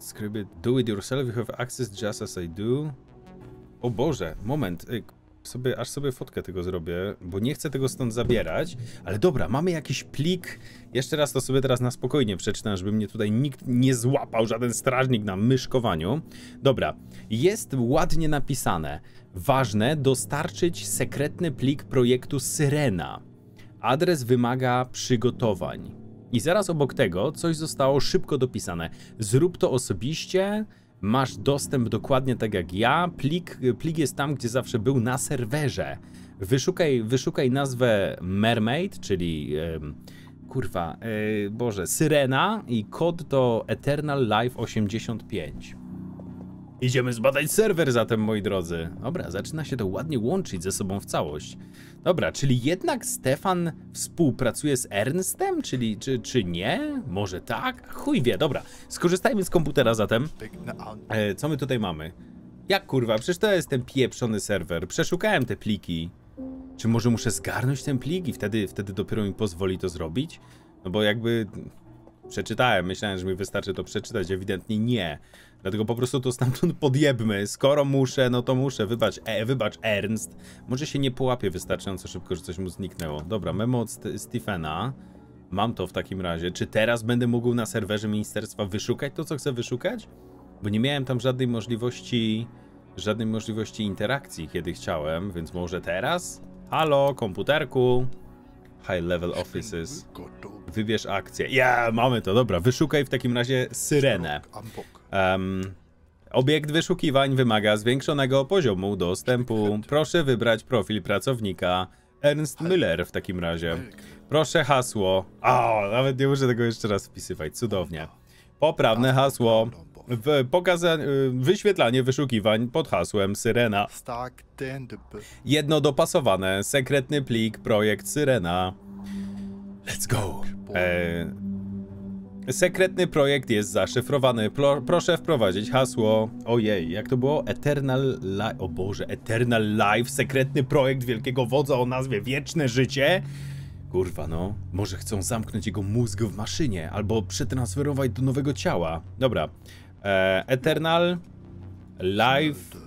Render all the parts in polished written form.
Scribe it. Do it yourself, you have access just as I do. O Boże, moment. Aż sobie fotkę tego zrobię, bo nie chcę tego stąd zabierać. Ale dobra, mamy jakiś plik. Jeszcze raz to sobie teraz na spokojnie przeczytam, żeby mnie tutaj nikt nie złapał, żaden strażnik na myszkowaniu. Dobra, jest ładnie napisane. Ważne, dostarczyć sekretny plik projektu Syrena. Adres wymaga przygotowań. I zaraz obok tego coś zostało szybko dopisane. Zrób to osobiście. Masz dostęp dokładnie tak jak ja. Plik jest tam, gdzie zawsze był, na serwerze. Wyszukaj nazwę Mermaid, czyli Boże, Syrena i kod to Eternal Life 85. Idziemy zbadać serwer zatem, moi drodzy. Dobra, zaczyna się to ładnie łączyć ze sobą w całość. Dobra, czyli jednak Stefan współpracuje z Ernstem? Czy nie? Może tak? Chuj wie, dobra. Skorzystajmy z komputera zatem. Co my tutaj mamy? Jak kurwa, przecież to jest ten pieprzony serwer. Przeszukałem te pliki. Czy może muszę zgarnąć ten plik i wtedy dopiero mi pozwoli to zrobić? No bo jakby... Przeczytałem, myślałem, że mi wystarczy to przeczytać, ewidentnie nie. Dlatego po prostu to stamtąd podjebmy. Skoro muszę, no to muszę. Wybacz Ernst. Może się nie połapie wystarczająco szybko, że coś mu zniknęło. Dobra, memo od Stephena. Mam to w takim razie. Czy teraz będę mógł na serwerze ministerstwa wyszukać to, co chcę wyszukać? Bo nie miałem tam żadnej możliwości interakcji, kiedy chciałem, więc może teraz? Halo, komputerku. High level offices. Wybierz akcję. Mamy to, dobra. Wyszukaj w takim razie Syrenę. Obiekt wyszukiwań wymaga zwiększonego poziomu dostępu. Proszę wybrać profil pracownika. Ernst Müller w takim razie. Proszę hasło. Nawet nie muszę tego jeszcze raz wpisywać. Cudownie. Poprawne hasło. Wyświetlanie wyszukiwań pod hasłem Syrena. Jedno dopasowane. Sekretny plik. Projekt Syrena. Let's go. Sekretny projekt jest zaszyfrowany. Proszę wprowadzić hasło. Ojej, jak to było? Eternal Life. O Boże, Eternal Life. Sekretny projekt wielkiego wodza o nazwie Wieczne Życie. Kurwa, no. Może chcą zamknąć jego mózg w maszynie. Albo przetransferować do nowego ciała. Dobra. Eternal Life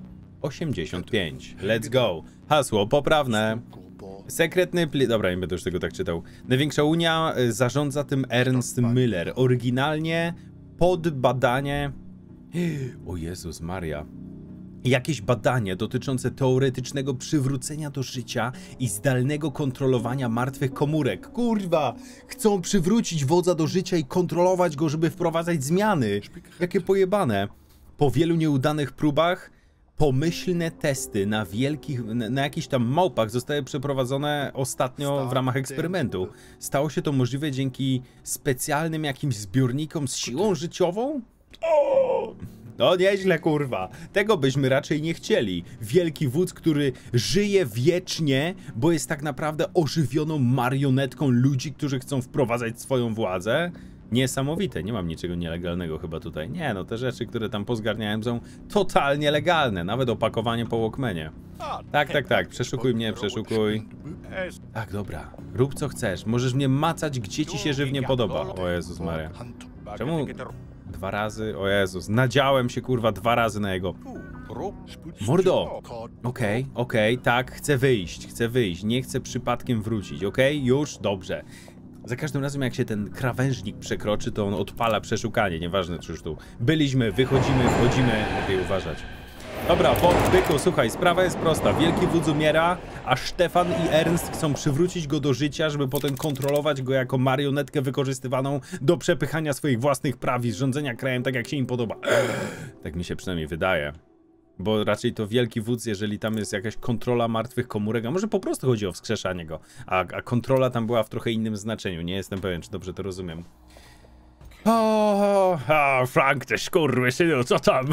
85. Let's go. Hasło poprawne. Sekretny plik... Dobra, nie będę już tego tak czytał. Największa Unia zarządza tym Ernst Müller. Oryginalnie pod badanie... O Jezus Maria. Jakieś badanie dotyczące teoretycznego przywrócenia do życia i zdalnego kontrolowania martwych komórek. Kurwa! Chcą przywrócić wodza do życia i kontrolować go, żeby wprowadzać zmiany. Jakie pojebane. Po wielu nieudanych próbach pomyślne testy na jakichś tam małpach zostały przeprowadzone ostatnio w ramach eksperymentu. Stało się to możliwe dzięki specjalnym jakimś zbiornikom z siłą życiową? No nieźle, kurwa. Tego byśmy raczej nie chcieli. Wielki wódz, który żyje wiecznie, bo jest tak naprawdę ożywioną marionetką ludzi, którzy chcą wprowadzać swoją władzę. Niesamowite, nie mam niczego nielegalnego chyba tutaj. Nie, no te rzeczy, które tam pozgarniałem, są totalnie legalne. Nawet opakowanie po Walkmanie. Tak, przeszukuj mnie, przeszukuj. Tak, dobra, rób co chcesz. Możesz mnie macać, gdzie ci się żywnie podoba. O Jezus Maria. Czemu 2 razy? O Jezus, nadziałem się kurwa 2 razy na jego... Mordo! Okej, tak, chcę wyjść, nie chcę przypadkiem wrócić, okej? Już? Dobrze. Za każdym razem jak się ten krawężnik przekroczy, to on odpala przeszukanie, nieważne czy już tu byliśmy, wychodzimy, wchodzimy, lepiej uważać. Dobra, byku, słuchaj, sprawa jest prosta. Wielki wódz umiera, a Stefan i Ernst chcą przywrócić go do życia, żeby potem kontrolować go jako marionetkę wykorzystywaną do przepychania swoich własnych praw i rządzenia krajem tak jak się im podoba. Tak mi się przynajmniej wydaje. Bo raczej to wielki wódz, jeżeli tam jest jakaś kontrola martwych komórek, a może po prostu chodzi o wskrzeszanie go, a kontrola tam była w trochę innym znaczeniu. Nie jestem pewien, czy dobrze to rozumiem. Frank, też skurwysynu, co tam?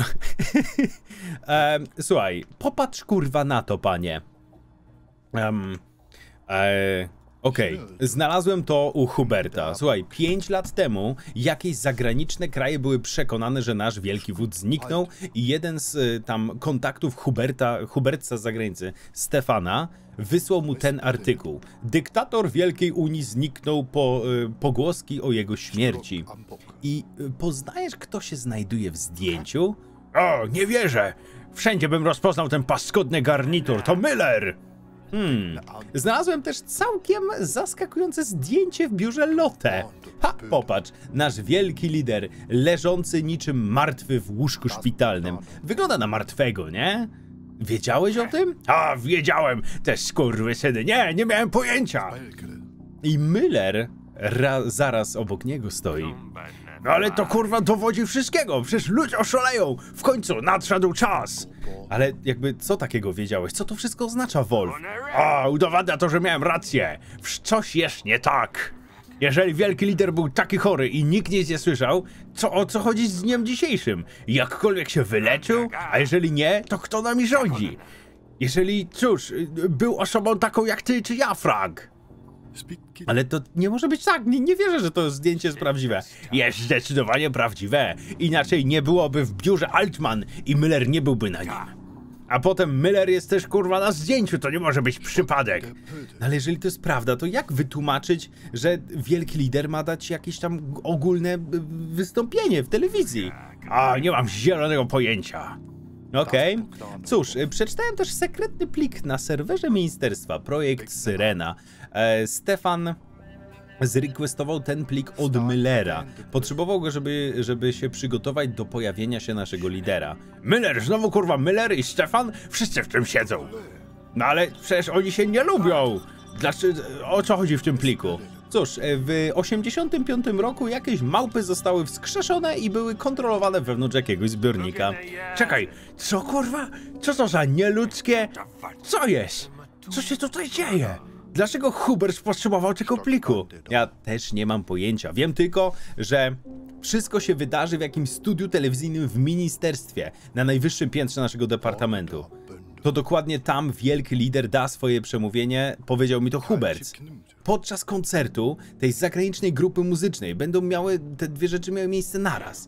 Słuchaj, popatrz kurwa na to, panie. Okej, znalazłem to u Huberta. Słuchaj, 5 lat temu jakieś zagraniczne kraje były przekonane, że nasz wielki wódz zniknął i jeden z tam kontaktów Huberta z zagranicy, Stefana, wysłał mu ten artykuł. Dyktator Wielkiej Unii zniknął, pogłoski o jego śmierci. I poznajesz, kto się znajduje w zdjęciu? O, nie wierzę! Wszędzie bym rozpoznał ten paskudny garnitur, to Miller! Znalazłem też całkiem zaskakujące zdjęcie w biurze Lotte. Ha, popatrz, nasz wielki lider, leżący niczym martwy w łóżku szpitalnym. Wygląda na martwego, nie? Wiedziałeś o tym? A, wiedziałem, te skurwysyny, nie miałem pojęcia. I Miller zaraz obok niego stoi. No ale to kurwa dowodzi wszystkiego, przecież ludzie oszaleją, w końcu nadszedł czas. Ale jakby co takiego wiedziałeś, co to wszystko oznacza, Wolf? A, udowadnia to, że miałem rację, coś jest nie tak. Jeżeli wielki lider był taki chory i nikt nic nie słyszał, o co chodzi z dniem dzisiejszym? Jakkolwiek się wyleczył, a jeżeli nie, to kto nami rządzi? Jeżeli, cóż, był osobą taką jak ty czy ja, Frank. Ale to nie może być tak, nie wierzę, że to zdjęcie jest prawdziwe. Jest zdecydowanie prawdziwe, inaczej nie byłoby w biurze Altman i Miller nie byłby na nim. A potem Miller jest też kurwa na zdjęciu, to nie może być przypadek. No ale jeżeli to jest prawda, to jak wytłumaczyć, że wielki lider ma dać jakieś tam ogólne wystąpienie w telewizji? A, nie mam zielonego pojęcia. Okej. Cóż, przeczytałem też sekretny plik na serwerze ministerstwa, projekt Syrena. Stefan zrequestował ten plik od Millera. Potrzebował go, żeby się przygotować do pojawienia się naszego lidera. Miller, znowu kurwa Miller i Stefan? Wszyscy w tym siedzą. No ale przecież oni się nie lubią. Dlaczego? O co chodzi w tym pliku? Cóż, w 85 roku jakieś małpy zostały wskrzeszone i były kontrolowane wewnątrz jakiegoś zbiornika. Czekaj, co kurwa? Co to za nieludzkie? Co jest? Co się tutaj dzieje? Dlaczego Hubert potrzebował tego pliku? Ja też nie mam pojęcia. Wiem tylko, że wszystko się wydarzy w jakimś studiu telewizyjnym w ministerstwie, na najwyższym piętrze naszego departamentu. To dokładnie tam wielki lider da swoje przemówienie, powiedział mi to Hubert. Podczas koncertu tej zagranicznej grupy muzycznej będą miały, te dwie rzeczy miały miejsce naraz.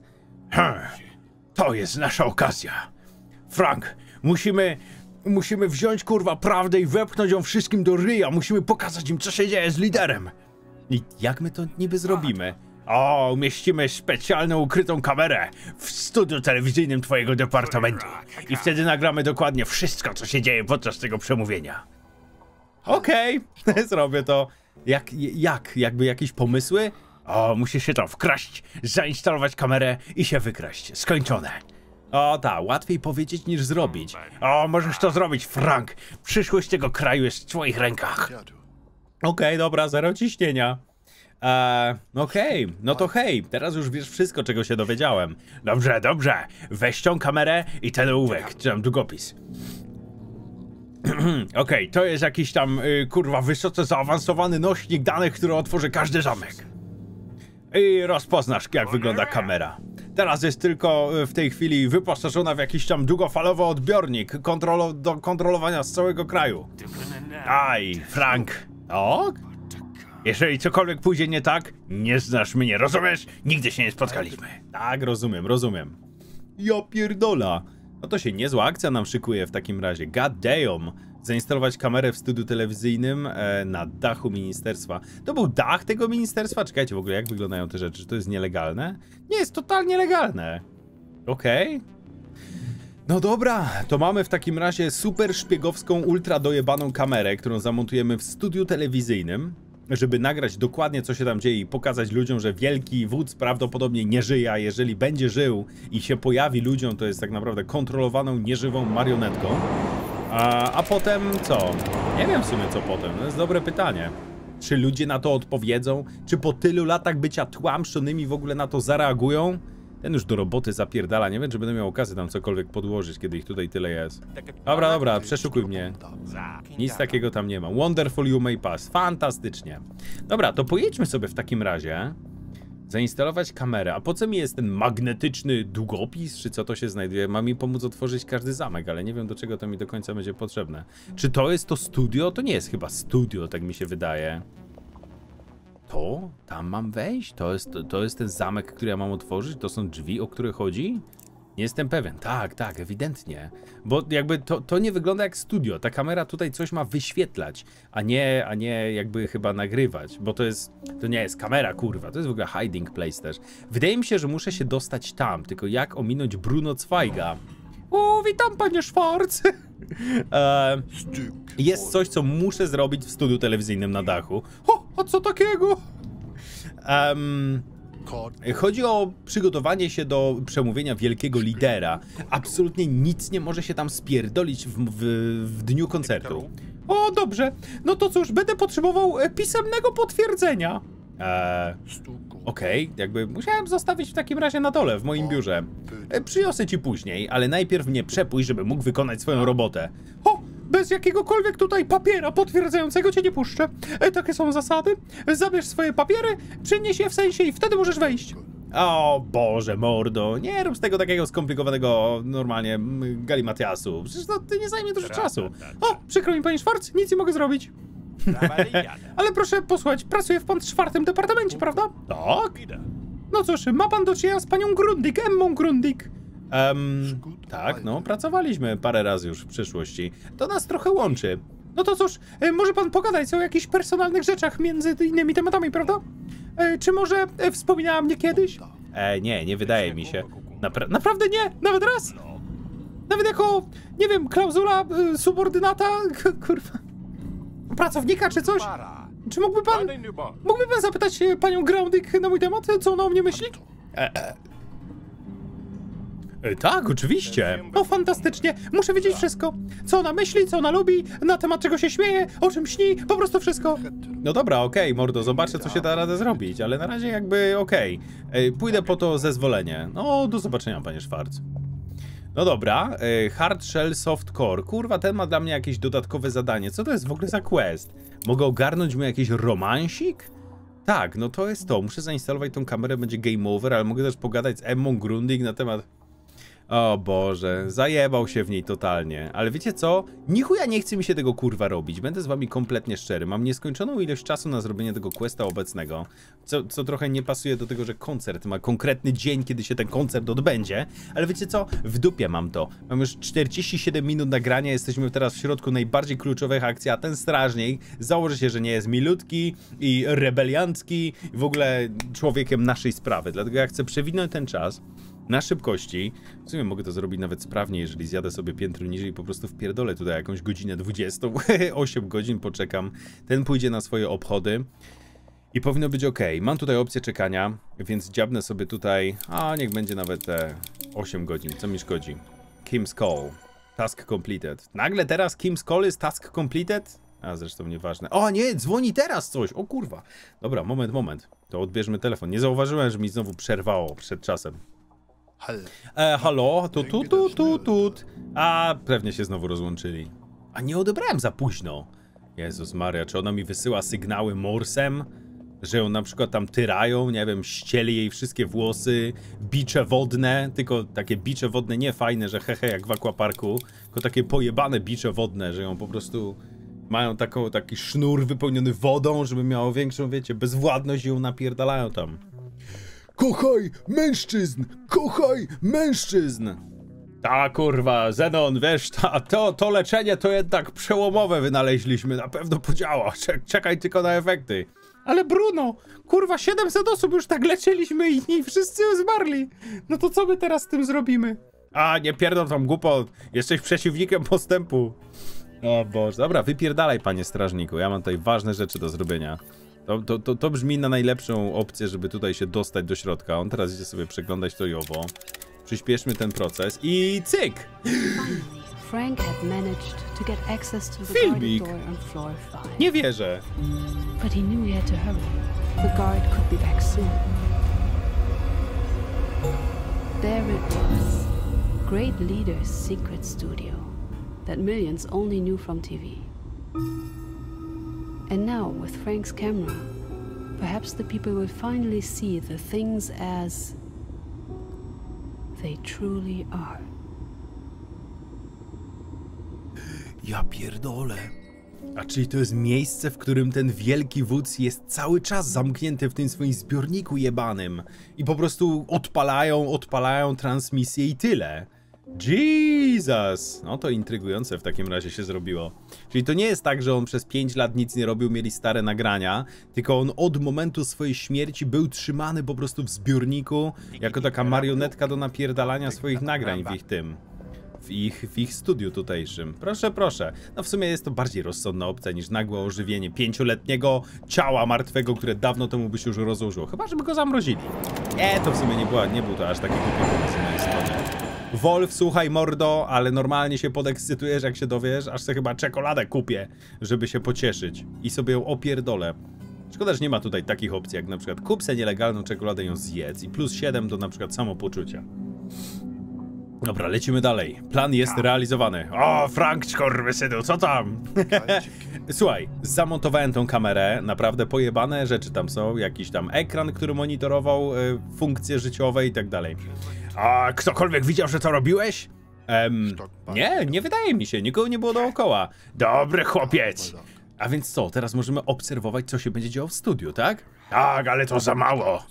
To jest nasza okazja. Frank, musimy wziąć kurwa prawdę i wepchnąć ją wszystkim do ryja. Musimy pokazać im, co się dzieje z liderem. I jak my to niby zrobimy? O, umieścimy specjalną ukrytą kamerę w studiu telewizyjnym twojego departamentu. I wtedy nagramy dokładnie wszystko, co się dzieje podczas tego przemówienia. Okej, zrobię to. Jakby jakieś pomysły? O, musisz się tam wkraść, zainstalować kamerę i się wykraść. Skończone. O tak, łatwiej powiedzieć niż zrobić. O, możesz to zrobić, Frank. Przyszłość tego kraju jest w twoich rękach. Okej, dobra, zero ciśnienia. Okej, no to hej, teraz już wiesz wszystko, czego się dowiedziałem. Dobrze, dobrze, weź tą kamerę i ten ołówek, czy tam długopis. Okej, to jest jakiś tam, kurwa, wysoce zaawansowany nośnik danych, który otworzy każdy zamek. I rozpoznasz, jak wygląda kamera. Teraz jest tylko w tej chwili wyposażona w jakiś tam długofalowy odbiornik do kontrolowania z całego kraju. Aj, Frank. O? Jeżeli cokolwiek pójdzie nie tak, nie znasz mnie, rozumiesz? Nigdy się nie spotkaliśmy. Tak, rozumiem. Ja pierdola. No to się niezła akcja nam szykuje w takim razie. God damn. Zainstalować kamerę w studiu telewizyjnym na dachu ministerstwa. To był dach tego ministerstwa? Czekajcie, w ogóle jak wyglądają te rzeczy? Czy to jest nielegalne? Nie, jest totalnie legalne. Okej. No dobra, to mamy w takim razie super szpiegowską, ultra dojebaną kamerę, którą zamontujemy w studiu telewizyjnym, żeby nagrać dokładnie, co się tam dzieje i pokazać ludziom, że wielki wódz prawdopodobnie nie żyje, a jeżeli będzie żył i się pojawi ludziom, to jest tak naprawdę kontrolowaną, nieżywą marionetką. A potem co? Nie wiem w sumie co potem, to jest dobre pytanie. Czy ludzie na to odpowiedzą? Czy po tylu latach bycia tłamszonymi w ogóle na to zareagują? Ten już do roboty zapierdala, nie wiem czy będę miał okazję tam cokolwiek podłożyć, kiedy ich tutaj tyle jest. Dobra, przeszukuj mnie. Nic takiego tam nie ma. Wonderful you may pass. Fantastycznie. Dobra, to pojedźmy sobie w takim razie. Zainstalować kamerę. A po co mi jest ten magnetyczny długopis? Czy co to się znajduje? Ma mi pomóc otworzyć każdy zamek, ale nie wiem do czego to mi do końca będzie potrzebne. Czy to jest to studio? To nie jest chyba studio, tak mi się wydaje. tam mam wejść? To jest ten zamek, który ja mam otworzyć? To są drzwi, o które chodzi? Nie jestem pewien. Tak, ewidentnie. Bo jakby to nie wygląda jak studio. Ta kamera tutaj coś ma wyświetlać, a nie jakby chyba nagrywać. Bo to nie jest kamera, kurwa. To jest w ogóle hiding place też. Wydaje mi się, że muszę się dostać tam. Tylko jak ominąć Bruno Zweiga? O, witam, panie Schwarz. Jest coś, co muszę zrobić w studiu telewizyjnym na dachu. O, a co takiego? Chodzi o przygotowanie się do przemówienia wielkiego lidera. Absolutnie nic nie może się tam spierdolić w dniu koncertu. O, dobrze. No to cóż, będę potrzebował pisemnego potwierdzenia. Okej, jakby musiałem zostawić w takim razie na dole, w moim biurze. Przyniosę ci później, ale najpierw mnie przepuść, żeby mógł wykonać swoją robotę. O, bez jakiegokolwiek tutaj papiera potwierdzającego cię nie puszczę. Takie są zasady. Zabierz swoje papiery, przynieś je w sensie i wtedy możesz wejść. O Boże, mordo, nie rób z tego takiego skomplikowanego, normalnie, galimatiasu. Przecież to nie zajmie dużo czasu. O, przykro mi, panie Schwarz, nic nie mogę zrobić. Ale proszę posłuchać, pracuje w pan 4. departamencie, prawda? Tak. No cóż, ma pan do czynienia z panią Grundig, Emmą Grundig. Tak, no, pracowaliśmy parę razy już w przeszłości. To nas trochę łączy. No to cóż, może pan pogadać o jakichś personalnych rzeczach między innymi tematami, prawda? Czy może wspominała mnie kiedyś? Nie wydaje mi się. Naprawdę nie? Nawet raz? Nawet jako, nie wiem, klauzula subordynata? Kurwa. Pracownika czy coś? Czy mógłby pan zapytać panią Grundig na mój temat, co ona o mnie myśli? Tak, oczywiście. O, fantastycznie. Muszę wiedzieć wszystko. Co ona myśli, co ona lubi, na temat czego się śmieje, o czym śni, po prostu wszystko. No dobra, okej, mordo, zobaczę, co się da radę zrobić, ale na razie jakby okej. Pójdę po to zezwolenie. No, do zobaczenia, panie Schwarz. No dobra, Hard Shell Soft Core. Kurwa, ten ma dla mnie jakieś dodatkowe zadanie. Co to jest w ogóle za quest? Mogę ogarnąć mu jakiś romansik? Tak, no to jest to. Muszę zainstalować tą kamerę, będzie game over, ale mogę też pogadać z Emmą Grundig na temat... O Boże, zajebał się w niej totalnie. Ale wiecie co? Nichuja nie chce mi się tego kurwa robić. Będę z wami kompletnie szczery. Mam nieskończoną ilość czasu na zrobienie tego questa obecnego. Co trochę nie pasuje do tego, że koncert ma konkretny dzień, kiedy się ten koncert odbędzie. Ale wiecie co? W dupie mam to. Mam już 47 minut nagrania. Jesteśmy teraz w środku najbardziej kluczowych akcji, a ten strażnik założy się, że nie jest milutki i rebeliancki i w ogóle człowiekiem naszej sprawy. Dlatego ja chcę przewinąć ten czas na szybkości. W sumie mogę to zrobić nawet sprawniej, jeżeli zjadę sobie piętro niżej i po prostu wpierdolę tutaj jakąś godzinę 20. 8 godzin poczekam. Ten pójdzie na swoje obchody. I powinno być ok. Mam tutaj opcję czekania, więc dziabnę sobie tutaj... A, niech będzie nawet 8 godzin. Co mi szkodzi? Kim's Call. Task completed. Nagle teraz Kim's Call jest task completed? A, zresztą nieważne. O nie, dzwoni teraz coś! O kurwa. Dobra, moment. To odbierzmy telefon. Nie zauważyłem, że mi znowu przerwało przed czasem. Halo? Tut. A, pewnie się znowu rozłączyli. A nie odebrałem za późno. Jezus Maria, czy ona mi wysyła sygnały morsem? Że ją na przykład tam tyrają, nie wiem, ścieli jej wszystkie włosy, bicze wodne, tylko takie bicze wodne nie fajne, że hehe jak w aquaparku, tylko takie pojebane bicze wodne, że ją po prostu mają taki sznur wypełniony wodą, żeby miało większą, wiecie, bezwładność i ją napierdalają tam. Kochaj mężczyzn! Kochaj mężczyzn! Ta kurwa, Zenon, wiesz, to leczenie to jednak przełomowe wynaleźliśmy, na pewno podziała, czekaj tylko na efekty. Ale Bruno, kurwa, 700 osób już tak leczyliśmy i wszyscy zmarli. No to co my teraz z tym zrobimy? A, nie pierdol tam głupot, jesteś przeciwnikiem postępu. O Boże, dobra, wypierdalaj, panie strażniku, ja mam tutaj ważne rzeczy do zrobienia. To brzmi na najlepszą opcję, żeby tutaj się dostać do środka. On teraz idzie sobie przeglądać to i owo. Przyspieszmy ten proces i cyk! Frank had managed to get access to the Filmik! guarded door on floor 5. Nie wierzę. But he knew he had to hurry. The guard could be back soon. There it was. Great Leader's secret studio that millions only knew from TV. And now, with Frank's camera, perhaps the people will finally see the things as they truly are. Ja pierdolę. A czyli to jest miejsce, w którym ten wielki wódz jest cały czas zamknięty w tym swoim zbiorniku jebanym. I po prostu odpalają transmisję i tyle. Jesus! No to intrygujące w takim razie się zrobiło. Czyli to nie jest tak, że on przez 5 lat nic nie robił, mieli stare nagrania, tylko on od momentu swojej śmierci był trzymany po prostu w zbiorniku jako taka marionetka do napierdalania swoich nagrań w ich studiu tutejszym. Proszę, proszę. No w sumie jest to bardziej rozsądna opcja niż nagłe ożywienie 5-letniego ciała martwego, które dawno temu by się już rozłożyło. Chyba, żeby go zamrozili. To w sumie nie był to aż taki głupi pomysł z mojej strony. Wolf, słuchaj mordo, ale normalnie się podekscytujesz, jak się dowiesz, aż sobie chyba czekoladę kupię, żeby się pocieszyć. I sobie ją opierdolę. Szkoda, że nie ma tutaj takich opcji, jak na przykład kup se nielegalną czekoladę i ją zjedz. I plus 7 do na przykład samopoczucia. Dobra, lecimy dalej. Plan jest realizowany. O, Frank, skurwysynu, co tam? Słuchaj, zamontowałem tą kamerę, naprawdę pojebane rzeczy tam są, jakiś tam ekran, który monitorował funkcje życiowe i tak dalej. A ktokolwiek widział, że to robiłeś? Nie wydaje mi się, nikogo nie było dookoła. Dobry chłopiec! A więc co, teraz możemy obserwować, co się będzie działo w studiu, tak? Tak, ale to za mało.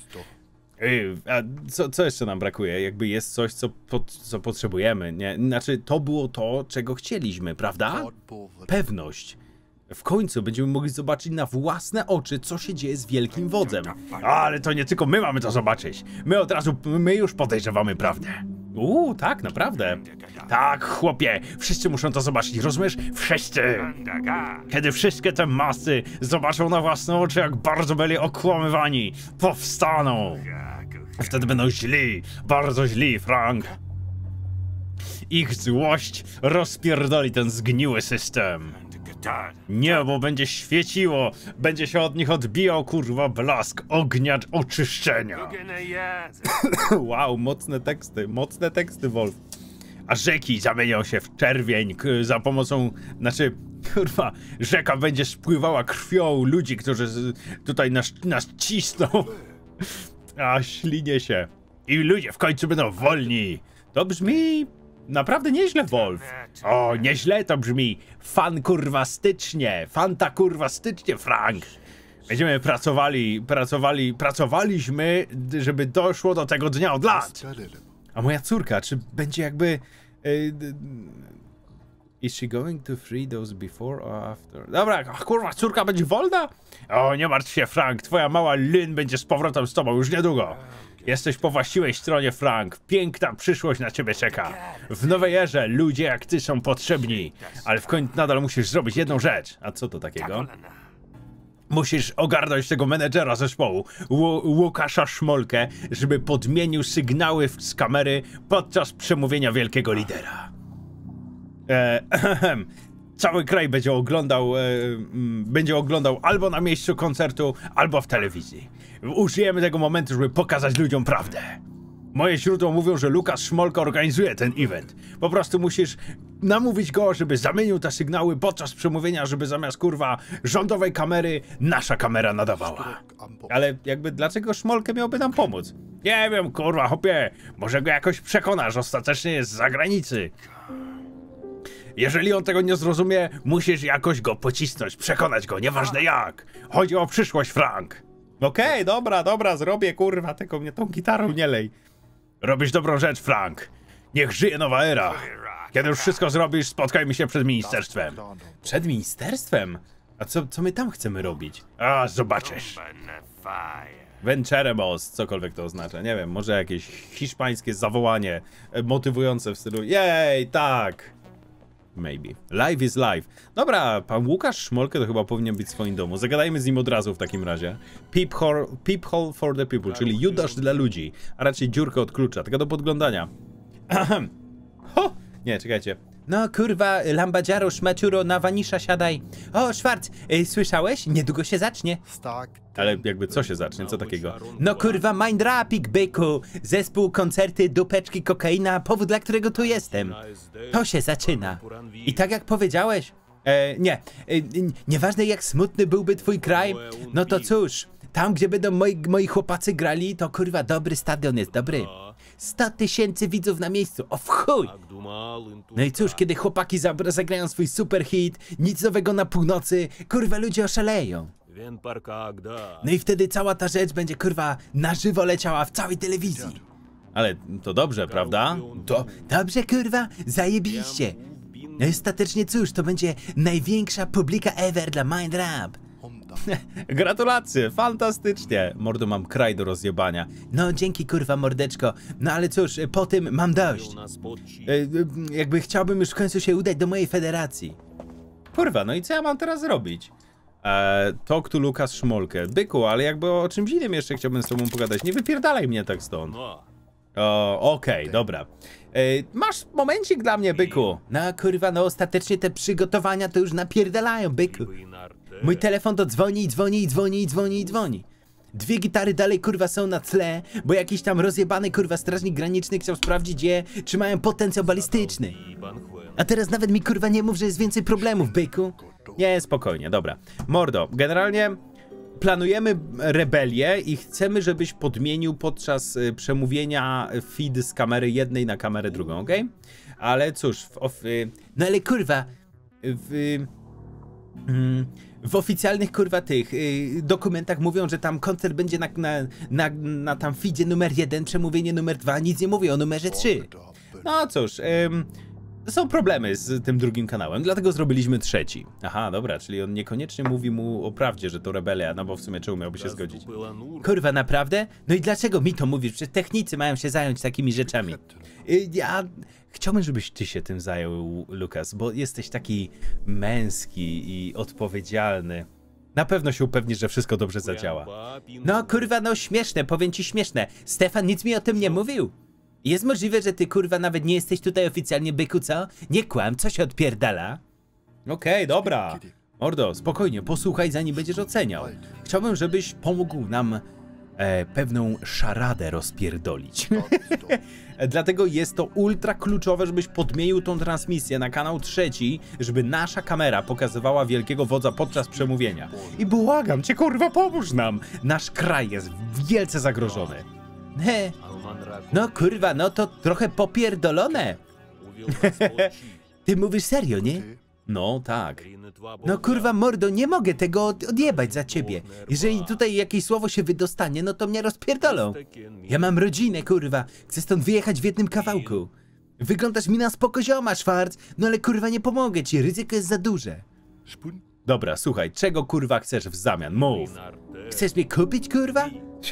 A co jeszcze nam brakuje? Jakby jest coś, co potrzebujemy, nie? Znaczy, to było to, czego chcieliśmy, prawda? Pewność. W końcu będziemy mogli zobaczyć na własne oczy, co się dzieje z Wielkim Wodzem. Ale to nie tylko my mamy to zobaczyć. My już podejrzewamy prawdę. Tak, naprawdę. Tak, chłopie, wszyscy muszą to zobaczyć, rozumiesz? Wszyscy! Kiedy wszystkie te masy zobaczą na własne oczy, jak bardzo byli okłamywani, powstaną. Wtedy będą źli, bardzo źli, Frank. Ich złość rozpierdoli ten zgniły system. Niebo będzie świeciło, będzie się od nich odbijał, kurwa, blask ognia oczyszczenia. Wow, mocne teksty, Wolf. A rzeki zamienią się w czerwień za pomocą, kurwa, rzeka będzie spływała krwią ludzi, którzy tutaj nas cisną. A ślinie się. I ludzie w końcu będą wolni. To brzmi naprawdę nieźle, Wolf. O, nieźle to brzmi. Fantakurwastycznie, Frank. Będziemy pracowaliśmy, żeby doszło do tego dnia od lat. A moja córka, czy będzie jakby... Is she going to free those before or after? Dobra, kurwa, córka będzie wolna? O, nie martw się, Frank, twoja mała Lynn będzie z powrotem z tobą już niedługo. Jesteś po właściwej stronie, Frank. Piękna przyszłość na ciebie czeka. W nowej erze ludzie jak ty są potrzebni. Ale w końcu nadal musisz zrobić jedną rzecz. A co to takiego? Musisz ogarnąć tego menedżera zespołu, Łukasza Szmolkę, żeby podmienił sygnały z kamery podczas przemówienia wielkiego lidera. Cały kraj będzie oglądał albo na miejscu koncertu, albo w telewizji. Użyjemy tego momentu, żeby pokazać ludziom prawdę. Moje źródła mówią, że Lukasz Szmolka organizuje ten event. Po prostu musisz namówić go, żeby zamienił te sygnały podczas przemówienia, żeby zamiast, kurwa, rządowej kamery nasza kamera nadawała. Ale jakby dlaczego Szmolkę miałby nam pomóc? Nie wiem, kurwa, hopie, może go jakoś przekonasz, ostatecznie jest z zagranicy. Jeżeli on tego nie zrozumie, musisz jakoś go pocisnąć, przekonać go, nieważne jak. Chodzi o przyszłość, Frank. Okej, dobra, zrobię, kurwa, tylko mnie tą gitarą nie lej. Robisz dobrą rzecz, Frank. Niech żyje nowa era. Kiedy już wszystko zrobisz, spotkajmy się przed ministerstwem. Przed ministerstwem? A co my tam chcemy robić? A, zobaczysz. Venceremos, cokolwiek to oznacza. Nie wiem, może jakieś hiszpańskie zawołanie motywujące w stylu jej, tak. Maybe. Live is live. Dobra, pan Łukasz Szmolkę to chyba powinien być w swoim domu. Zagadajmy z nim od razu w takim razie. Peephole for the people, czyli Judasz dla ludzi, a raczej dziurka od klucza, taka do podglądania. Ho! Nie, czekajcie. No kurwa, lambadziaro, szmaciuro, na wanisza siadaj. O, Szwarc, słyszałeś? Niedługo się zacznie. Ale jakby co się zacznie? Co takiego? No kurwa, Mind Rapid, byku. Zespół, koncerty, dupeczki, kokaina, powód, dla którego tu jestem. To się zaczyna. I tak jak powiedziałeś, nieważne jak smutny byłby twój kraj, no to cóż, tam gdzie będą moi chłopacy grali, to kurwa dobry stadion jest, dobry. 100 000 widzów na miejscu, o w chuj! No i cóż, kiedy chłopaki zagrają swój super hit, nic nowego na północy, kurwa ludzie oszaleją. No i wtedy cała ta rzecz będzie kurwa na żywo leciała w całej telewizji. Ale to dobrze, prawda? To dobrze kurwa, zajebiście. No i ostatecznie cóż, to będzie największa publika ever dla Mindrap. Gratulacje, fantastycznie. Mordo, mam kraj do rozjebania. No dzięki kurwa mordeczko. No ale cóż, po tym mam dość. Jakby chciałbym już w końcu się udać do mojej federacji. Kurwa, no i co ja mam teraz zrobić? Talk to Lukas Szmolkę. Byku, ale jakby o czymś innym jeszcze chciałbym z tobą pogadać. Nie wypierdalaj mnie tak stąd. Okej, dobra. Masz momencik dla mnie, byku. No kurwa, no ostatecznie te przygotowania to już napierdalają, byku. Mój telefon to dzwoni, dzwoni, dzwoni, dzwoni, dzwoni. 2 gitary dalej kurwa są na tle, bo jakiś tam rozjebany kurwa strażnik graniczny chciał sprawdzić je, czy mają potencjał balistyczny. A teraz nawet mi kurwa nie mów, że jest więcej problemów, byku. Nie, spokojnie, dobra. Mordo, generalnie planujemy rebelię i chcemy, żebyś podmienił podczas przemówienia feed z kamery jednej na kamerę drugą, okej? Ale cóż, no ale kurwa, w oficjalnych kurwa tych dokumentach mówią, że tam koncert będzie na tam feedzie numer 1, przemówienie numer 2, nic nie mówię o numerze 3. No cóż, są problemy z tym drugim kanałem, dlatego zrobiliśmy trzeci. Aha, dobra, czyli on niekoniecznie mówi mu o prawdzie, że to rebelia, no bo w sumie czemu miałby się zgodzić? Kurwa, naprawdę? No i dlaczego mi to mówisz? Przecież technicy mają się zająć takimi rzeczami. Ja chciałbym, żebyś ty się tym zajął, Lukas, bo jesteś taki męski i odpowiedzialny. Na pewno się upewnisz, że wszystko dobrze zadziała. No kurwa, no śmieszne, powiem ci śmieszne. Stefan nic mi o tym nie mówił. Jest możliwe, że ty kurwa nawet nie jesteś tutaj oficjalnie, byku, co? Nie kłam, co się odpierdala? Okej, dobra. Mordo, spokojnie, posłuchaj, zanim będziesz oceniał. Chciałbym, żebyś pomógł nam pewną szaradę rozpierdolić. Dlatego jest to ultra kluczowe, żebyś podmienił tą transmisję na kanał 3, żeby nasza kamera pokazywała wielkiego wodza podczas przemówienia. I błagam cię, kurwa, pomóż nam! Nasz kraj jest wielce zagrożony. No kurwa, no to trochę popierdolone. Ty mówisz serio, nie? No tak. No kurwa mordo, nie mogę tego odjebać za ciebie. Jeżeli tutaj jakieś słowo się wydostanie, no to mnie rozpierdolą. Ja mam rodzinę, kurwa. Chcę stąd wyjechać w jednym kawałku. Wyglądasz mi na spokozioma, Schwarz. No ale kurwa nie pomogę ci, ryzyko jest za duże. Dobra, słuchaj, czego kurwa chcesz w zamian? Mów. Chcesz mnie kupić, kurwa?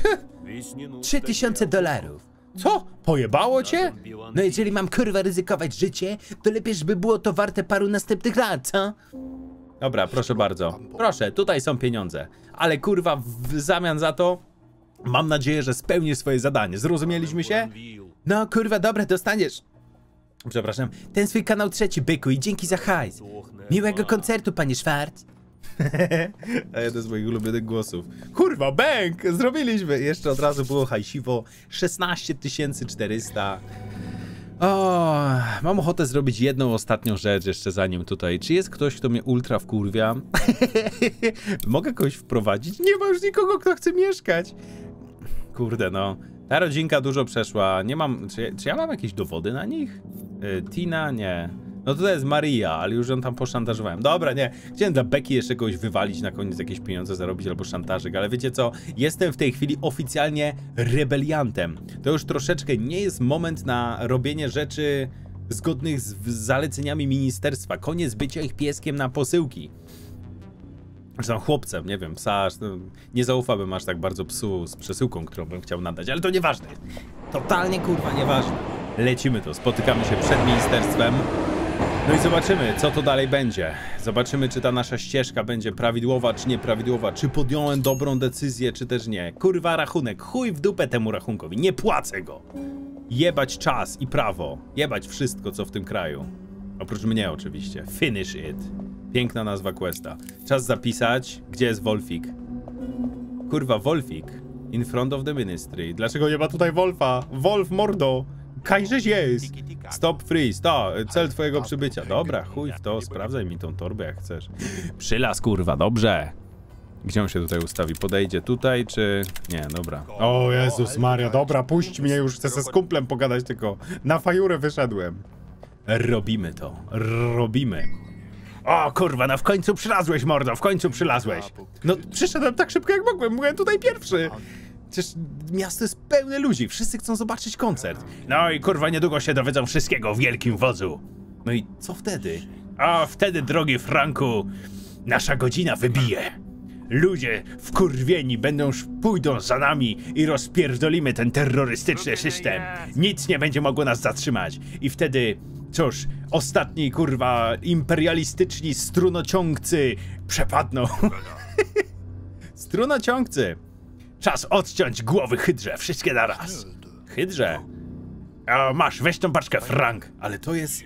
$3000. Co? Pojebało cię? No jeżeli mam kurwa ryzykować życie, to lepiej, żeby było to warte paru następnych lat, co? Dobra, proszę bardzo. Proszę, tutaj są pieniądze. Ale kurwa, w zamian za to mam nadzieję, że spełnisz swoje zadanie. Zrozumieliśmy się? No kurwa, dobra, dostaniesz. Przepraszam, ten swój kanał 3, byku, i dzięki za hajs. Miłego koncertu, panie Schwarz. A jeden z moich ulubionych głosów. Kurwa, bęk! Zrobiliśmy! Jeszcze od razu było hajsiwo. 16 400. O, mam ochotę zrobić jedną ostatnią rzecz jeszcze zanim tutaj. Czy jest ktoś, kto mnie ultra wkurwia? Mogę kogoś wprowadzić? Nie ma już nikogo, kto chce mieszkać. Kurde, no. Ta rodzinka dużo przeszła. Nie mam... Czy ja mam jakieś dowody na nich? Tina? Nie. No to jest Maria, ale już ją tam poszantażowałem. Dobra, nie. Chciałem dla Becky jeszcze kogoś wywalić, na koniec jakieś pieniądze zarobić albo szantażyk, ale wiecie co? Jestem w tej chwili oficjalnie rebeliantem. To już troszeczkę nie jest moment na robienie rzeczy zgodnych z zaleceniami ministerstwa. Koniec bycia ich pieskiem na posyłki. Zresztą chłopcem, nie wiem, psa, no, nie zaufałbym aż tak bardzo psu z przesyłką, którą bym chciał nadać, ale to nieważne. Totalnie kurwa nieważne. Lecimy to, spotykamy się przed ministerstwem. No i zobaczymy, co to dalej będzie. Zobaczymy, czy ta nasza ścieżka będzie prawidłowa, czy nieprawidłowa, czy podjąłem dobrą decyzję, czy też nie. Kurwa rachunek, chuj w dupę temu rachunkowi, nie płacę go. Jebać czas i prawo, jebać wszystko, co w tym kraju. Oprócz mnie oczywiście. Finish it. Piękna nazwa questa. Czas zapisać, gdzie jest Wolfik. Kurwa, Wolfik. In front of the ministry. Dlaczego nie ma tutaj Wolfa? Wolf, mordo. Kajżeś jest. Stop freeze. To, cel twojego przybycia. Dobra, chuj w to. Sprawdzaj mi tą torbę jak chcesz. Przylas, kurwa, dobrze. Gdzie on się tutaj ustawi? Podejdzie tutaj, czy... Nie, dobra. O Jezus Maria, dobra, puść mnie, już chcę se z kumplem pogadać, tylko na fajurę wyszedłem. Robimy to. Robimy. O kurwa, no w końcu przylazłeś, mordo, w końcu przylazłeś. No przyszedłem tak szybko jak mogłem, byłem tutaj pierwszy. Przecież miasto jest pełne ludzi, wszyscy chcą zobaczyć koncert. No i kurwa, niedługo się dowiedzą wszystkiego o wielkim wodzu. No i co wtedy? A wtedy, drogi Franku, nasza godzina wybije. Ludzie wkurwieni pójdą za nami i rozpierdolimy ten terrorystyczny system. Nic nie będzie mogło nas zatrzymać. I wtedy, cóż, ostatni kurwa imperialistyczni strunociągcy przepadną. Strunociągcy. Czas odciąć głowy hydrze, wszystkie naraz. Hydrze? O, masz, weź tą paczkę, Frank. Ale to jest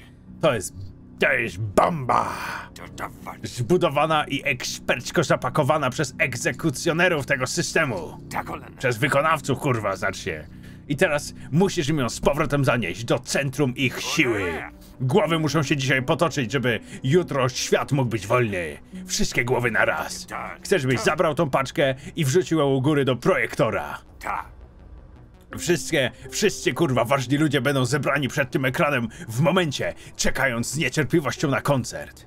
bomba! Zbudowana i ekspercko zapakowana przez egzekucjonerów tego systemu. Przez wykonawców, kurwa, znacznie. I teraz musisz ją z powrotem zanieść do centrum ich siły. Głowy muszą się dzisiaj potoczyć, żeby jutro świat mógł być wolny. Wszystkie głowy na raz. Chcesz, żebyś zabrał tą paczkę i wrzucił ją u góry do projektora. Wszyscy kurwa ważni ludzie będą zebrani przed tym ekranem w momencie, czekając z niecierpliwością na koncert.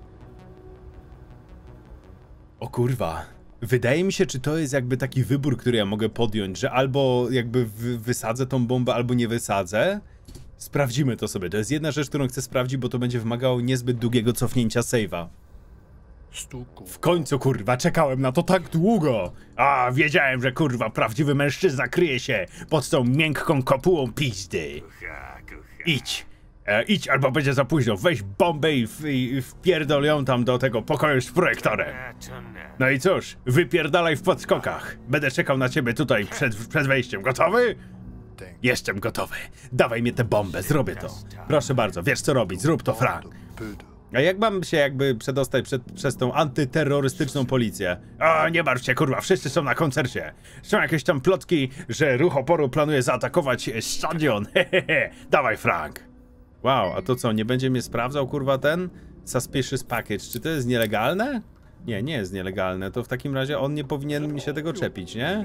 O kurwa. Wydaje mi się, czy to jest jakby taki wybór, który ja mogę podjąć, że albo jakby wysadzę tą bombę, albo nie wysadzę. Sprawdzimy to sobie. To jest jedna rzecz, którą chcę sprawdzić, bo to będzie wymagało niezbyt długiego cofnięcia save'a. W końcu, kurwa, czekałem na to tak długo. A, wiedziałem, że kurwa, prawdziwy mężczyzna kryje się pod tą miękką kopułą pizdy. Idź. Idź, albo będzie za późno. Weź bombę i wpierdol ją tam do tego pokoju z projektorem. No i cóż, wypierdalaj w podskokach. Będę czekał na ciebie tutaj przed wejściem. Gotowy? Jestem gotowy. Dawaj mnie tę bombę, zrobię to. Proszę bardzo, wiesz co robić, zrób to, Frank. A jak mam się jakby przedostać przez tą antyterrorystyczną policję? O, nie martw się, kurwa, wszyscy są na koncercie. Są jakieś tam plotki, że ruch oporu planuje zaatakować stadion. Hehehe, dawaj, Frank. Wow, a to co, nie będzie mnie sprawdzał, kurwa, ten suspicious package? Czy to jest nielegalne? Nie, nie jest nielegalne. To w takim razie on nie powinien mi się tego czepić, nie?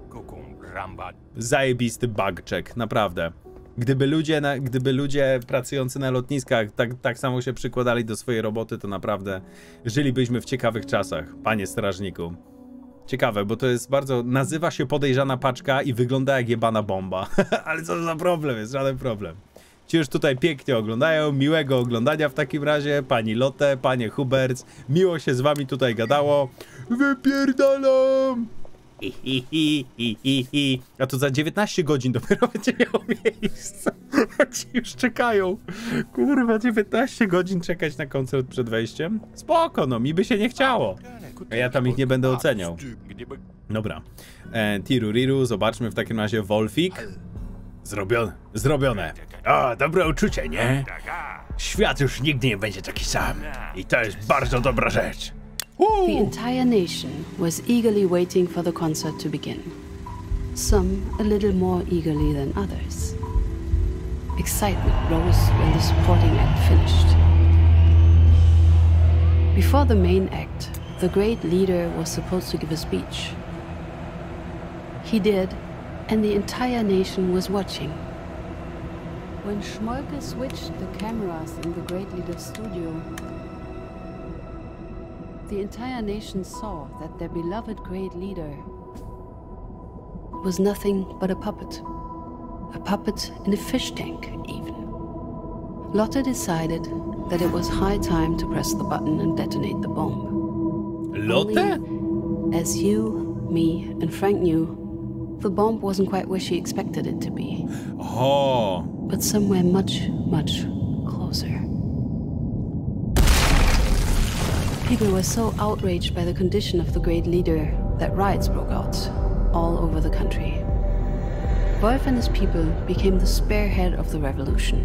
Zajebisty bug check, naprawdę. Gdyby ludzie pracujący na lotniskach tak samo się przykładali do swojej roboty, to naprawdę żylibyśmy w ciekawych czasach, panie strażniku. Ciekawe, bo to jest bardzo... Nazywa się podejrzana paczka i wygląda jak jebana bomba. Ale co za problem jest, żaden problem. Ci już tutaj pięknie oglądają, miłego oglądania w takim razie, pani Lotte, panie Huberts, miło się z wami tutaj gadało. Wypierdalam! A to za 19 godzin dopiero będzie miało miejsce. Ci już czekają. Kurwa, 19 godzin czekać na koncert przed wejściem? Spoko, no, mi by się nie chciało. A ja tam ich nie będę oceniał. Dobra. Tiruriru, zobaczmy w takim razie Wolfik. Zrobione. O, dobre uczucie, nie? Świat już nigdy nie będzie taki sam. I to jest bardzo dobra rzecz. The entire nation was eagerly waiting for the concert to begin. Some a little more eagerly than others. Excitement rose when the supporting act finished. Before the main act, the great leader was supposed to give a speech. He did, and the entire nation was watching. When Schmolke switched the cameras in the great leader's studio, the entire nation saw that their beloved great leader was nothing but a puppet. A puppet in a fish tank, even. Lotte decided that it was high time to press the button and detonate the bomb. Lotte? Only, as you, me, and Frank knew, the bomb wasn't quite where she expected it to be. Oh. But somewhere much, much closer. People were so outraged by the condition of the great leader that riots broke out all over the country. Wolf and his people became the spearhead of the revolution.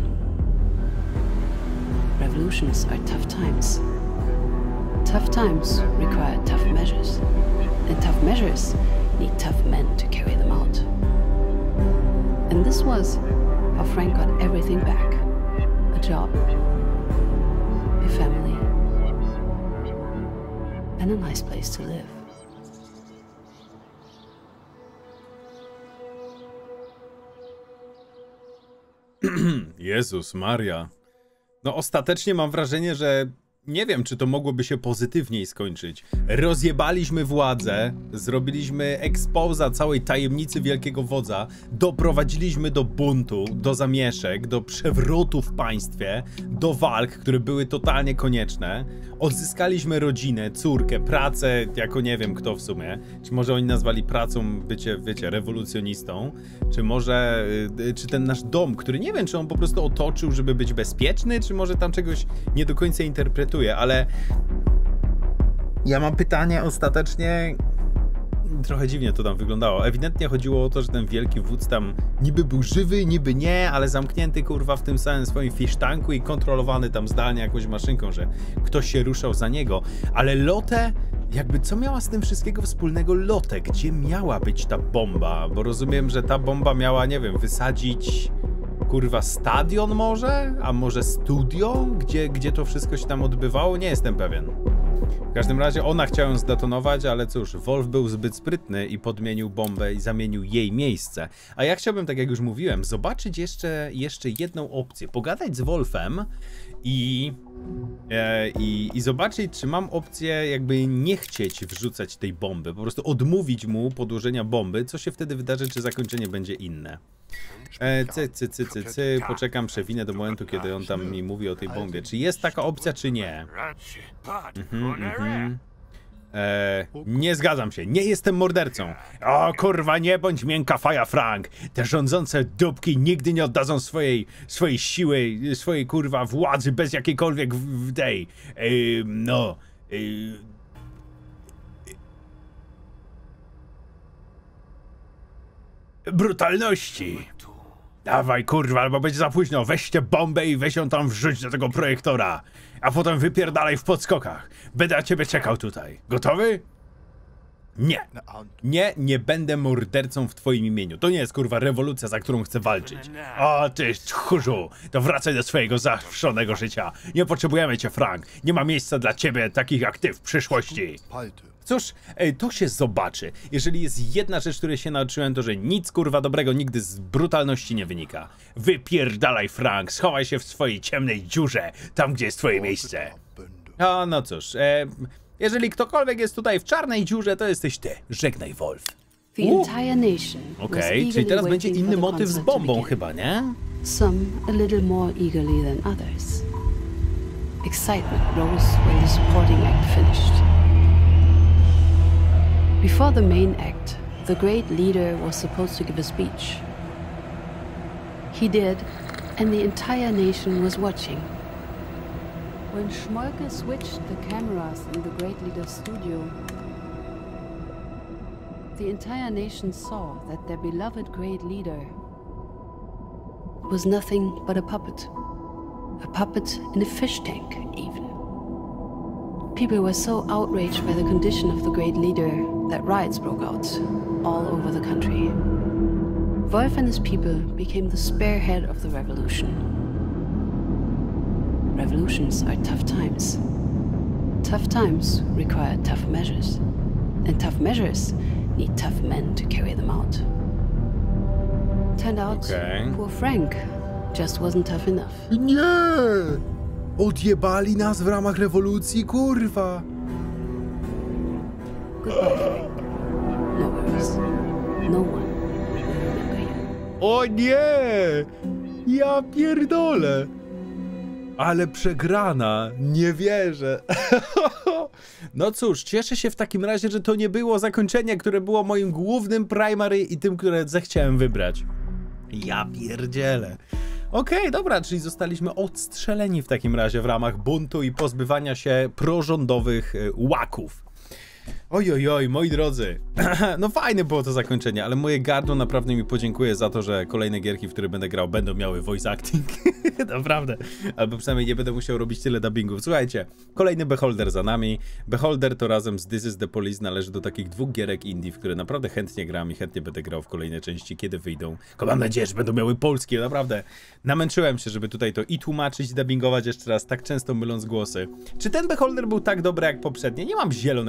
Revolutions are tough times. Tough times require tough measures. And tough measures need tough men to carry them out. And this was how Frank got everything back. A job, a family, and a nice place to live. Jezus Maria. No ostatecznie mam wrażenie, że nie wiem, czy to mogłoby się pozytywniej skończyć. Rozjebaliśmy władzę, zrobiliśmy exposa całej tajemnicy Wielkiego Wodza, doprowadziliśmy do buntu, do zamieszek, do przewrotu w państwie, do walk, które były totalnie konieczne. Odzyskaliśmy rodzinę, córkę, pracę, jako nie wiem kto w sumie. Czy może oni nazwali pracą bycie, wiecie, rewolucjonistą? Czy może, czy ten nasz dom, który nie wiem, czy on po prostu otoczył, żeby być bezpieczny, czy może tam czegoś nie do końca interpretuje, ale ja mam pytanie ostatecznie. Trochę dziwnie to tam wyglądało. Ewidentnie chodziło o to, że ten wielki wódz tam niby był żywy, niby nie, ale zamknięty kurwa w tym samym swoim fish tanku i kontrolowany tam zdalnie jakąś maszynką, że ktoś się ruszał za niego. Ale Lotę, jakby co miała z tym wszystkiego wspólnego Lotę? Gdzie miała być ta bomba? Bo rozumiem, że ta bomba miała, nie wiem, wysadzić kurwa stadion może? A może studio? Gdzie to wszystko się tam odbywało? Nie jestem pewien. W każdym razie ona chciała ją zdetonować, ale cóż, Wolf był zbyt sprytny i podmienił bombę i zamienił jej miejsce. A ja chciałbym, tak jak już mówiłem, zobaczyć jeszcze jedną opcję. Pogadać z Wolfem i zobaczyć, czy mam opcję jakby nie chcieć wrzucać tej bomby. Po prostu odmówić mu podłożenia bomby. Co się wtedy wydarzy, czy zakończenie będzie inne. Poczekam, przewinę do momentu, kiedy on tam mi mówi o tej bombie. Czy jest taka opcja, czy nie? Nie zgadzam się, nie jestem mordercą. O kurwa, nie bądź miękka faja, Frank. Te rządzące dupki nigdy nie oddadzą swojej siły, swojej kurwa władzy bez jakiejkolwiek tej, brutalności. Dawaj kurwa, albo będzie za późno, weźcie bombę i weź ją tam wrzuć do tego projektora, a potem wypierdalaj w podskokach. Będę na ciebie czekał tutaj. Gotowy? Nie. Nie będę mordercą w twoim imieniu. To nie jest kurwa rewolucja, za którą chcę walczyć. O ty tchórzu, to wracaj do swojego zawszonego życia. Nie potrzebujemy cię, Frank. Nie ma miejsca dla ciebie takich jak ty w przyszłości. Cóż, to się zobaczy. Jeżeli jest jedna rzecz, której się nauczyłem, to że nic kurwa dobrego nigdy z brutalności nie wynika. Wypierdalaj, Frank, schowaj się w swojej ciemnej dziurze, tam gdzie jest twoje miejsce. No cóż, jeżeli ktokolwiek jest tutaj w czarnej dziurze, to jesteś ty. Żegnaj, Wolf. Okej, czyli teraz będzie inny motyw z bombą chyba, nie? Some a little more eagerly than others. Excitement rose when the supporting act finished. Before the main act, the great leader was supposed to give a speech. He did, and the entire nation was watching. When Schmolke switched the cameras in the great leader's studio, the entire nation saw that their beloved great leader was nothing but a puppet. A puppet in a fish tank, even. People were so outraged by the condition of the great leader that riots broke out all over the country. Wolf and his people became the spearhead of the revolution. Revolutions are tough times. Tough times require tough measures. And tough measures need tough men to carry them out. Turned out, poor Frank just wasn't tough enough. Nie! Odjebali nas w ramach rewolucji, kurwa! Goodbye, Frank. No worries. No one will remember you. O nie! Ja pierdolę! Ale przegrana, nie wierzę. No cóż, cieszę się w takim razie, że to nie było zakończenie, które było moim głównym primary i tym, które zechciałem wybrać. Ja pierdzielę. Okej, dobra, czyli zostaliśmy odstrzeleni w takim razie w ramach buntu i pozbywania się prorządowych łaków. Oj, moi drodzy, no fajne było to zakończenie, ale moje gardło naprawdę mi podziękuje za to, że kolejne gierki, w które będę grał, będą miały voice acting. Naprawdę. Albo przynajmniej nie będę musiał robić tyle dubbingów. Słuchajcie, kolejny Beholder za nami. Beholder to razem z This is the Police należy do takich dwóch gierek indie, w które naprawdę chętnie gram i chętnie będę grał w kolejne części, kiedy wyjdą. Tylko mam nadzieję, że będą miały polskie, naprawdę. Namęczyłem się, żeby tutaj to i tłumaczyć, i dubbingować jeszcze raz, tak często myląc głosy. Czy ten Beholder był tak dobry jak poprzednie? Nie mam zielonego pojęcia.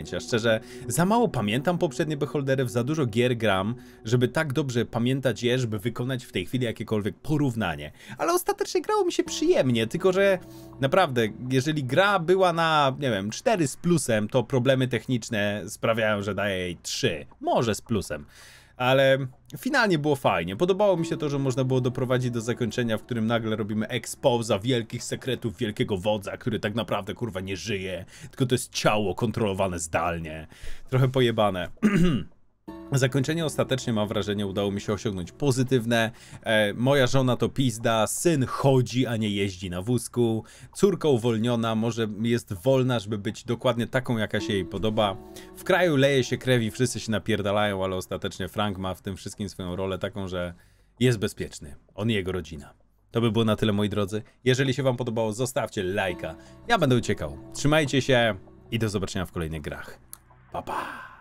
pojęcia. Szczerze, za mało pamiętam poprzednie Beholdery, w za dużo gier gram, żeby tak dobrze pamiętać je, żeby wykonać w tej chwili jakiekolwiek porównanie. Ale ostatecznie grało mi się przyjemnie, tylko że naprawdę, jeżeli gra była na, nie wiem, 4 z plusem, to problemy techniczne sprawiają, że daję jej 3. Może z plusem. Ale finalnie było fajnie. Podobało mi się to, że można było doprowadzić do zakończenia, w którym nagle robimy exposa wielkich sekretów wielkiego wodza, który tak naprawdę kurwa nie żyje, tylko to jest ciało kontrolowane zdalnie. Trochę pojebane. Zakończenie ostatecznie, mam wrażenie, udało mi się osiągnąć pozytywne. Moja żona to pizda, syn chodzi, a nie jeździ na wózku. Córka uwolniona, może jest wolna, żeby być dokładnie taką, jaka się jej podoba. W kraju leje się krew i wszyscy się napierdalają, ale ostatecznie Frank ma w tym wszystkim swoją rolę taką, że jest bezpieczny. On i jego rodzina. To by było na tyle, moi drodzy. Jeżeli się wam podobało, zostawcie lajka. Ja będę uciekał. Trzymajcie się i do zobaczenia w kolejnych grach. Pa, pa!